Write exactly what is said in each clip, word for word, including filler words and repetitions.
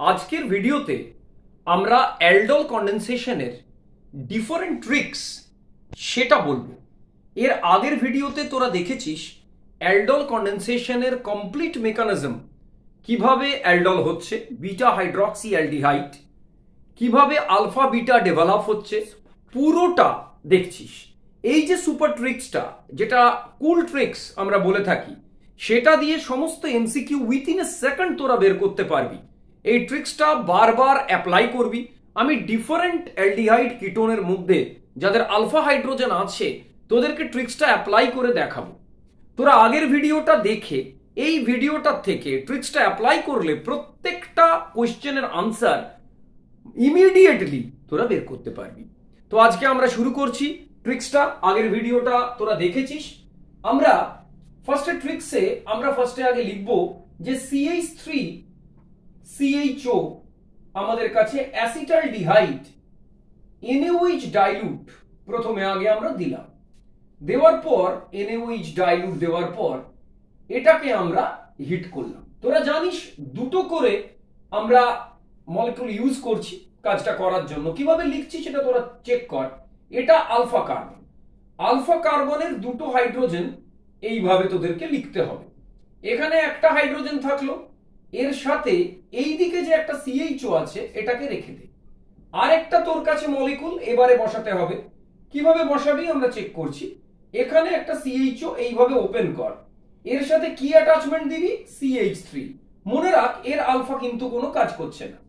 আজকের ভিডিওতে আমরা অ্যালডোল কন্ডেনসেশনের ডিফারেন্ট ট্রিক্স সেটা বলবো। এর আগের ভিডিওতে তোরা দেখেছিস অ্যালডোল কন্ডেনসেশনের কমপ্লিট মেকানিজম, কিভাবে অ্যালডোল হচ্ছে, বিটা হাইড্রক্সি অ্যালডিহাইড, কিভাবে আলফা বিটা ডেভেলপ হচ্ছে, পুরোটা দেখছিস। এই যে সুপার ট্রিক্সটা, যেটা কুল ট্রিক্স আমরা বলে থাকি, সেটা দিয়ে সমস্ত এমসিকিউ উইথিন এ সেকেন্ড তোরা বের করতে পারবি। এই ট্রিক্সটা বারবার অ্যাপ্লাই করবি। আমি ডিফারেন্ট অ্যালডিহাইড কিটোনের মধ্যে যাদের আলফা হাইড্রোজেন আছে তোদেরকে ট্রিক্সটা অ্যাপ্লাই করে দেখাবো। তোরা আগের ভিডিওটা দেখে এই ভিডিওটার থেকে ট্রিক্সটা অ্যাপ্লাই করলে প্রত্যেকটা কোয়েশ্চেনের আনসার ইমিডিয়েটলি তোরা বের করতে পারবি। তো আজকে আমরা শুরু করছি ট্রিক্সটা। আগের ভিডিওটা তোরা দেখেছিস। আমরা ফার্স্টে ট্রিক্সে আমরা ফার্স্টে আগে লিখব যে সিএইচ থ্রি সিএইচও আমাদের কাছে অ্যাসিটালডিহাইড এনএইচ ডাইলুট প্রথমে আগে আমরা দিলাম, দেওয়ার পর এনএইচ ডাইলুট দেওয়ার পর এটাকে আমরা হিট করলাম। তোরা জানিস দুটো করে আমরা মলিকিউল ইউজ করছি কাজটা করার জন্য। কিভাবে লিখছি সেটা তোরা চেক কর। এটা আলফা কার্বন, আলফা কার্বনের দুটো হাইড্রোজেন এইভাবে তোদেরকে লিখতে হবে। এখানে একটা হাইড্রোজেন থাকলো, এর সাথে এই দিকে যে একটা সিএইচও আছে এটাকে রেখে দে। আরেকটা তোর কাছে মলিকুল এবারে বসাতে হবে। কিভাবে বসাবি আমরা চেক করছি। এখানে একটা সিএইচও এইভাবে ওপেন কর, এর সাথে কি অ্যাটাচমেন্ট দিবি? CH three. মনে রাখ এর আলফা কিন্তু কোনো কাজ করছে না।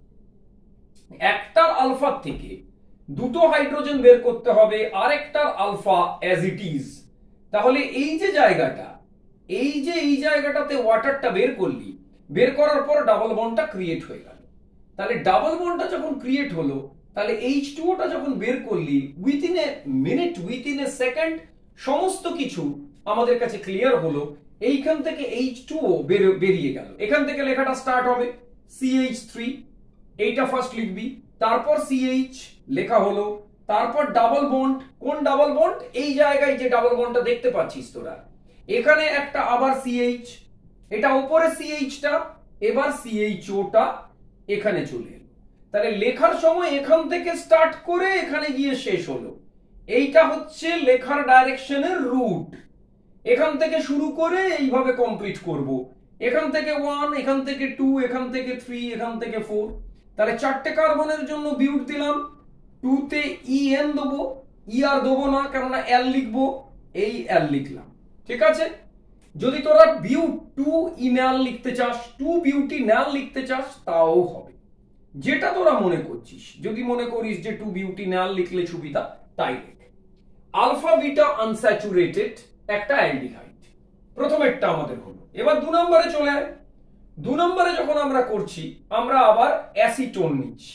একটার আলফার থেকে দুটো হাইড্রোজেন বের করতে হবে, আরেকটার আলফা অ্যাজ ইট ইজ। তাহলে এই যে জায়গাটা, এই যে এই জায়গাটাতে ওয়াটারটা বের করলি, বের করার পর ডাবল বন্ডটা ক্রিয়েট হয়ে গেল। তাহলে ডাবল বন্ডটা যখন ক্রিয়েট হলো, তাহলে এইচ টু ওটা যখন বের করলি, within a minute within a second সমস্ত কিছু আমাদের কাছে ক্লিয়ার হলো। এইখান থেকে এইচ টু ও বেরিয়ে গেল। এখান থেকে লেখাটা স্টার্ট হবে সিএইচ থ্রি, এইটা ফার্স্ট লিখবি, তারপর সিএইচ লেখা হলো, তারপর ডাবল বন্ড। কোন ডাবল বন্ড? এই জায়গায় যে ডাবল বন্ডটা দেখতে পাচ্ছিস তোরা, এখানে একটা আবার সিএইচ, এটা উপরে সিএইচটা, এবার সিএইচওটা এখানে চলে এলো। তাহলে লেখার সময় এখান থেকে স্টার্ট করে এখানে গিয়ে শেষ হলো। এইটা হচ্ছে লেখার ডাইরেকশনের রুট। এখান থেকে শুরু করে এইভাবে কমপ্লিট করব। এখান থেকে ওয়ান, এখান থেকে টু, এখান থেকে থ্রি, এখান থেকে ফোর। তাহলে চারটে কার্বনের জন্য বিউট দিলাম, টু তে ই এন দেবো, ই আর দেবো না কেননা এল লিখবো, এই এল লিখলাম। ঠিক আছে। যদি তোরা বিউট টু ইনাল লিখতে চাস, টু বিউটি নাল লিখতে চাস, তাও হবে, যেটা তোরা মনে করছিস। যদি মনে করিস যে টু বিউটি নাল লিখলে সুবিধা, তাই লেখ। আলফা বিটা আনস্যাচুরেটেড একটা অ্যালডিহাইড, প্রথমেরটা আমাদের হলো। এবার দু নম্বরে চলে আয়। দু নম্বরে যখন আমরা করছি, আমরা আবার অ্যাসিটোন নিচ্ছি।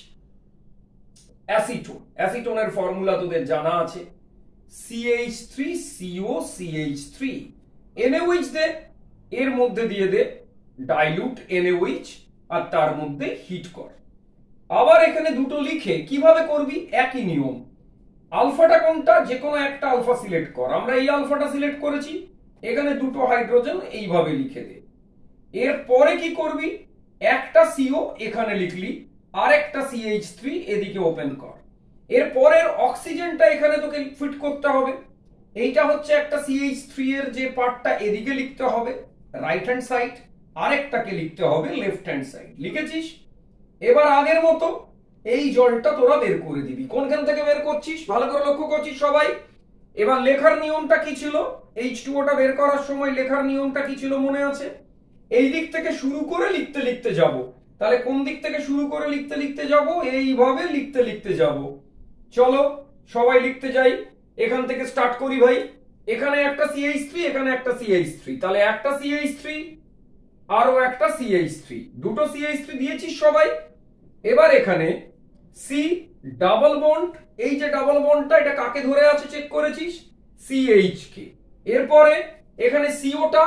অ্যাসিটোন, অ্যাসিটোনের ফর্মুলা তোদের জানা আছে, CH three CO CH three. NH দে, এর মধ্যে দিয়ে দে ডাইলুট এনএইচ, আর তার মধ্যে হিট কর। আবার এখানে দুটো লিখে কিভাবে করবি? একই নিয়ম। আলফাটা কোনটা? যে কোনো একটা আলফা সিলেক্ট কর। আমরা এই আলফাটা সিলেক্ট করেছি, এখানে দুটো হাইড্রোজেন এইভাবে লিখে দে। এরপরে কি করবি? একটা সিও এখানে লিখলি, আর একটা সিএইচ থ্রি এদিকে ওপেন কর। এরপরের অক্সিজেনটা এখানে তোকে ফিট করতে হবে। এইটা হচ্ছে একটা সিএইচ থ্রি এর যে পার্টটা এদিকে লিখতে হবে রাইট হ্যান্ড সাইড, আরেকটাকে লিখতে হবে লেফট হ্যান্ড সাইড। লিখেছিস? এবার আগের মতো এই জলটা তোরা বের করে দিবি। কোনখান থেকে বের করছিস ভালো করে লক্ষ্য করছিস সবাই। এবার লেখার নিয়মটা কি ছিল? এইচ টু ওটা বের করার সময় লেখার নিয়মটা কি ছিল মনে আছে? এই দিক থেকে শুরু করে লিখতে লিখতে যাব। তাহলে কোন দিক থেকে শুরু করে লিখতে লিখতে যাব? এইভাবে লিখতে লিখতে যাব। চলো সবাই লিখতে যাই। এখান থেকে স্টার্ট করি ভাই। এখানে একটা সিএইচ থ্রি, এখানে একটা সিএইচ থ্রি, তাহলে একটা সিএইচ থ্রি আরো একটা সিএইচ থ্রি, দুটো সিএইচ থ্রি দিয়েছিস সবাই। এবার এখানে সি ডাবল বন্ড, এই যে ডাবল বন্ডটা এটা কাকে ধরে আছে চেক করেছিস? সিএইচ কে। এরপরে এখানে সিওটা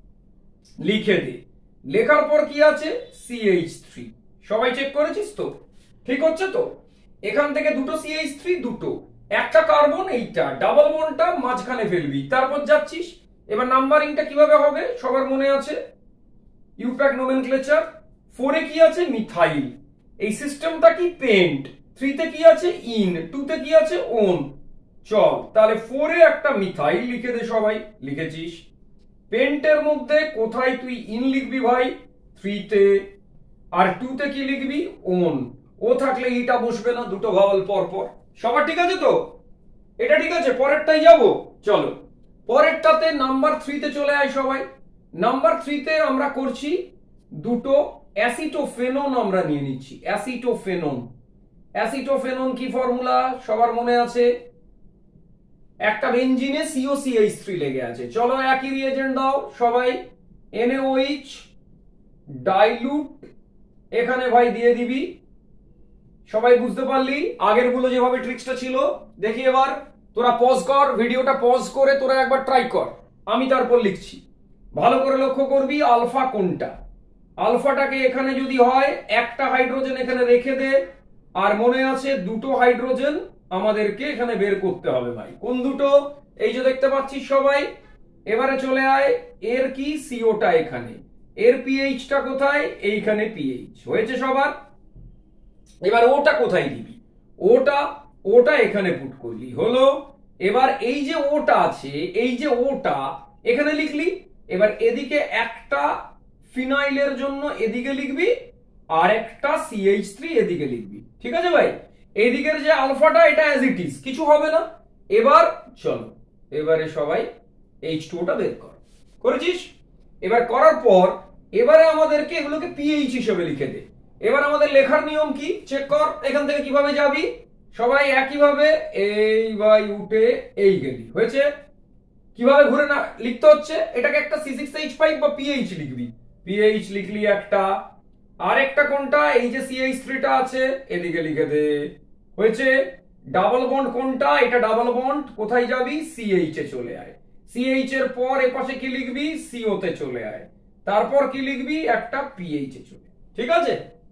লিখে দে। লেখার পর কি আছে? CH three. সবাই চেক করেছিস তো? ঠিক হচ্ছে তো? এখান থেকে দুটো সিএইচ থ্রি, দুটো, একটা কার্বন, এইটা ডাবল বন্ডটা মাঝখানে ফেলবি, তারপর যাচ্ছিস। এবার নাম্বারিংটা কিভাবে হবে সবার মনে আছে? IUPAC nomenclature. ফোরে কি আছে? মিথাইল। এই সিস্টেমটা কি পেন্ট, থ্রিতে কি আছে ইন, টুতে কি আছে ওন। চল তাহলে ফোরে একটা মিথাইল লিখে দে সবাই, লিখেছিস। পেন্টের মধ্যে কোথায় তুই ইন লিখবি ভাই, থ্রিতে, আর টুতে কি লিখবি ওন। ও থাকলে ইটা বসবে না, দুটো ভাওয়াল পর পর। সবার ঠিক আছে তো? এটা ঠিক আছে, পরেরটাই যাব। চলো পরেরটাতে নাম্বার থ্রিতে চলে আয় সবাই। নাম্বার থ্রিতে আমরা করছি দুটো অ্যাসিটোফেনন আমরা নিয়ে নিচ্ছি। অ্যাসিটোফেনন, অ্যাসিটোফেনন কি ফর্মুলা সবার মনে আছে? একটা বেঞ্জিনে সিও সিএইচ থ্রি লেগে আছে। চলো একই রিয়েজেন্ট দাও সবাই, এনএওএইচ ডাইলুট এখানে ভাই দিয়ে দিবি। সবাই বুঝতে পারলি আগের গুলো যেভাবে ট্রিক্সটা ছিল? দেখি এবার তোরা পজ কর, ভিডিওটা পজ করে তোরা একবার ট্রাই কর, আমি তারপর লিখছি। ভালো করে লক্ষ্য করবি আলফা কোনটা। আলফাটাকে এখানে যদি হয় একটা হাইড্রোজেন এখানে রেখে দে, আর মনে আছে দুটো হাইড্রোজেন আমাদেরকে এখানে বের করতে হবে ভাই। কোন দুটো? এই যে দেখতে পাচ্ছিস সবাই। এবারে চলে আয়, এর কি সিওটা এখানে, এর পিএইচটা কোথায়? এইখানে পিএইচ হয়েছে সবার। এবার ওটা কোথায় দিবি? ওটা ওটা এখানে পুট করলি, হলো। এবার এই যে ওটা আছে, এই যে ওটা এখানে লিখলি। এবার এদিকে একটা ফিনাইলের জন্য এদিকে লিখবি, আর একটা সিএইচ থ্রি এদিকে লিখবি। ঠিক আছে ভাই? এইদিকের যে আলফাটা এটা অ্যাজ ইট ইজ, কিছু হবে না। এবার চলো এবারে সবাই এইচ টু টা বের কর। করেছিস? এবার করার পর এবারে আমাদেরকে এগুলোকে পিএইচ হিসেবে লিখে দে। এবার আমাদের লেখার নিয়ম কি চেক কর। এখান থেকে কিভাবে যাবি সবাই? একইভাবে এই বাই উঠে এই গেলি, হয়েছে? কিভাবে ঘুরে না লিখতে হচ্ছে? এটাকে একটা সি সিক্স এইচ ফাইভ বা পিএইচ লিখবি। পিএইচ লিখলি একটা, আর একটা কোনটা? এই যে সিএইচ থ্রি টা আছে এদিকে লিখে দে, হয়েছে? ডাবল বন্ড কোনটা? এটা ডাবল বন্ড, কোথায় যাবি? সিএইচ এ চলে আয়। সিএইচ এর পর এপাশে কি লিখবি? সিও তে চলে আয়। তারপর কি লিখবি? একটা পিএইচ এ চলে। ঠিক আছে?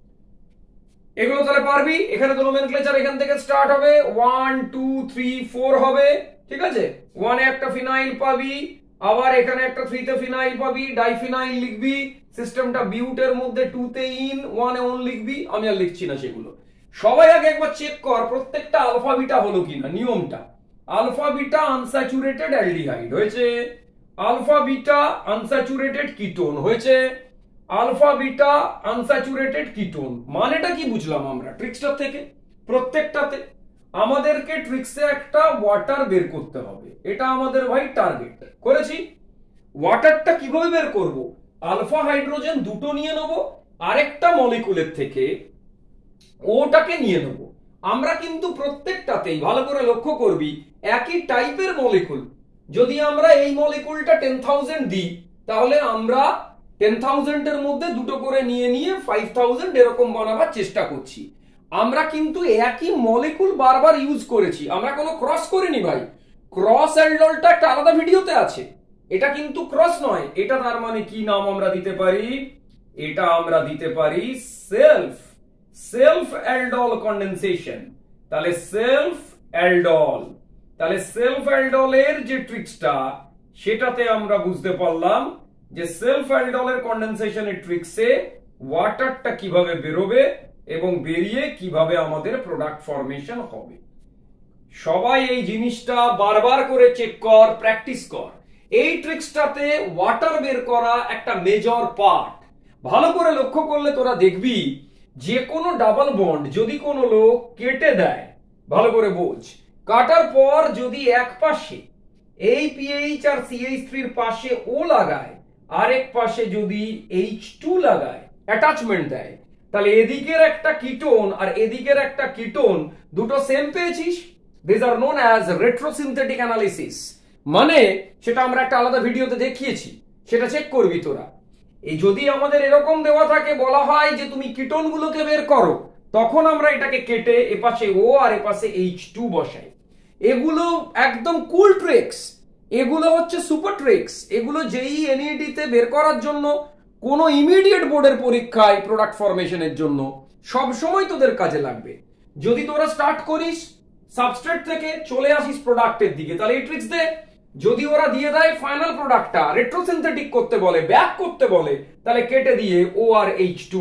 এগুলো তাহলে পারবি। এখানে তো নোমেনক্লেচার এখান থেকে স্টার্ট হবে, ওয়ান টু থ্রি ফোর হবে। ঠিক আছে? ওয়ানে একটা ফিনাইল পাবি, আবার এখানে একটা থ্রিতে ফিনাইল পাবি, ডাইফিনাইল লিখবি। সিস্টেমটা বিউটের মধ্যে টুতে ইন, ওয়ানে ওন লিখবি। আমি আর লিখছি না সেগুলো। সবাই আগে একবার চেক কর প্রত্যেকটা আলফা বিটা হলো কিনা। নিয়মটা আলফা বিটা আনস্যাচুরেটেড অ্যালডিহাইড হয়েছে, আলফা বিটা আনস্যাচুরেটেড কিটোন হয়েছে, আলফা বিটা আনস্যাচুরেটেড কিটোন। মানেটা কি বুঝলাম আমরা ট্রিক্সটার থেকে? প্রত্যেকটাতে আমাদেরকে ট্রিক্সে একটা ওয়াটার বের করতে হবে, এটা আমাদের ভাই টার্গেট। করেছি? ওয়াটারটা কিভাবে বের করব? আলফা হাইড্রোজেন দুটো নিয়ে নেব, আরেকটা মলিকুলের থেকে ওটাকে নিয়ে নেব। আমরা কিন্তু প্রত্যেকটাতেই ভালো করে লক্ষ্য করবি একই টাইপের মলিকুল। যদি আমরা এই মলিকুলটা টেন থাউজেন্ড দিই, তাহলে আমরা টেন থাউজেন্ড এর মধ্যে দুটো করে নিয়ে নিয়ে ফাইভ থাউজেন্ড এরকম বানাবার চেষ্টা করছি। আমরা কিন্তু একই মলিকুল বারবার ইউজ করেছি, আমরা কোনো ক্রস করিনি ভাই। ক্রস অ্যালডলটা একটা আলাদা ভিডিওতে আছে, এটা কিন্তু ক্রস নয়। এটা তার মানে কি নাম আমরা দিতে পারি? এটা আমরা দিতে পারি সেলফ সেলফ অ্যালডল কন্ডেনসেশন। তাহলে সেলফ অ্যালডল, তাহলে সেলফ অ্যালডলের যে ট্রিক্সটা সেটাতে আমরা বুঝতে পারলাম যে সেলফ অ্যালডলের কন্ডেনসেশনের ট্রিক্সে ওয়াটারটা কিভাবে বেরোবে এবং বেরিয়ে কিভাবে আমাদের প্রোডাক্ট ফরমেশন হবে। সবাই এই জিনিসটা বারবার করে চেক কর, প্র্যাকটিস কর। এই ট্রিক্সটাতে ওয়াটার বের করা একটা মেজর পার্ট। ভালো করে লক্ষ্য করলে তোরা দেখবি যে কোনো ডাবল বন্ড যদি কোনো লোক কেটে দেয়, ভালো করে বোঝ, কাটার পর যদি এক পাশে এই পিএইচ আর সিএইচ থ্রি এর পাশে ও লাগায়, আরেক পাশে যদি এইচ টু লাগায়, অ্যাটাচমেন্ট দেয়, তাহলে এদিকের একটা কিটোন আর এদিকের একটা কিটোন দুটো সেম পেয়েছিস। This are known as retrosynthetic analysis. মানে সেটা আমরা একটা আলাদা ভিডিওতে দেখিয়েছি, সেটা চেক করবি তোরা। এই যদি আমাদের এরকম দেওয়া থাকে, বলা হয় যে তুমি কিটোন গুলোকে বের করো, তখন আমরা এটাকে কেটে এপাশে ও আর এপাশে এইচ টু বসাই। এগুলো একদম কুল ট্রিক্স, এগুলো হচ্ছে সুপার ট্রিক্স। এগুলো জেইই এনইডি তে বের করার জন্য, কোনো ইমিডিয়েট বোর্ডের পরীক্ষায় প্রোডাক্ট ফরমেশনের জন্য সব সময় তোদের কাজে লাগবে। যদি তোরা স্টার্ট করিস সাবস্ট্রেট থেকে, চলে আসিস প্রোডাক্টের দিকে, তাহলে এই ট্রিক্স দে। যদি ওরা দিয়ে দেয় ফাইনাল প্রোডাক্টটা রেট্রোসিনথেটিক করতে বলে, ব্যাক করতে বলে, তাহলে কেটে দিয়ে ও আর এইচ টু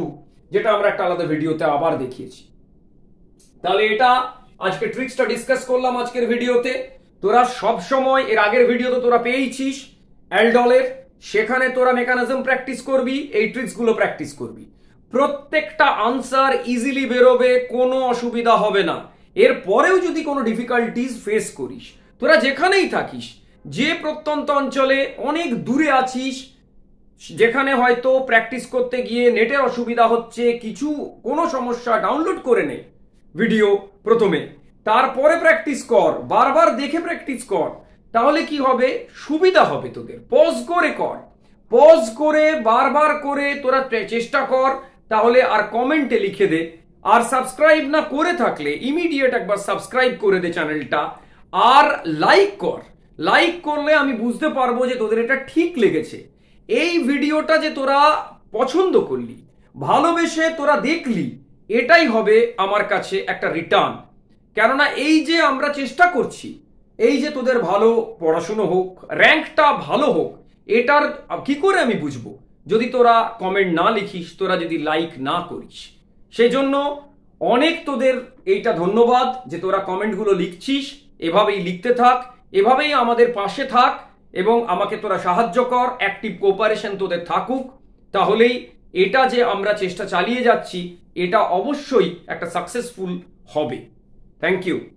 যেটা আমরা একটা আলাদা ভিডিওতে আবার দেখিয়েছি। তাহলে এটা আজকে ট্রিক্সটা ডিসকাস করলাম আজকের ভিডিওতে। তোরা সব সময় এর আগের ভিডিও তো তোরা পেয়েছিস অ্যালডলের, সেখানে তোরা মেকানিজম প্র্যাকটিস করবি, এই ট্রিক্সগুলো প্র্যাকটিস করবি। প্রত্যেকটা আনসার ইজিলি বেরোবে, কোনো অসুবিধা হবে না। এর পরেও যদি কোনো ডিফিকাল্টিস ফেস করিস, তোরা যেখানেই থাকিস, যে প্রত্যন্ত অঞ্চলে অনেক দূরে আছিস, যেখানে হয়তো প্র্যাকটিস করতে গিয়ে নেটের অসুবিধা হচ্ছে, কিছু কোনো সমস্যা, ডাউনলোড করে নে ভিডিও প্রথমে, তারপরে প্র্যাকটিস কর, বারবার দেখে প্র্যাকটিস কর। তাহলে কি হবে, সুবিধা হবে তোদের। পজ করে কর, পজ করে বারবার করে তোরা চেষ্টা কর। তাহলে আর কমেন্টে লিখে দে। আর সাবস্ক্রাইব না করে থাকলে ইমিডিয়েট একবার সাবস্ক্রাইব করে দে চ্যানেলটা, আর লাইক কর। লাইক করলে আমি বুঝতে পারবো যে তোদের এটা ঠিক লেগেছে। এই ভিডিওটা যে তোরা পছন্দ করলি, ভালোবেসে তোরা দেখলি, এটাই হবে আমার কাছে একটা রিটার্ন। কেননা এই যে আমরা চেষ্টা করছি, এই যে তোদের ভালো পড়াশুনো হোক, র্যাঙ্কটা ভালো হোক, এটার কি করে আমি বুঝবো যদি তোরা কমেন্ট না লিখিস, তোরা যদি লাইক না করিস। সেই জন্য অনেক তোদের এইটা ধন্যবাদ যে তোরা কমেন্টগুলো লিখছিস। এভাবেই লিখতে থাক, এভাবেই আমাদের পাশে থাক এবং আমাকে তোরা সাহায্য কর, অ্যাক্টিভ কোঅপারেশন তোদের থাকুক। তাহলেই এটা যে আমরা চেষ্টা চালিয়ে যাচ্ছি, এটা অবশ্যই একটা সাকসেসফুল হবে। Thank you.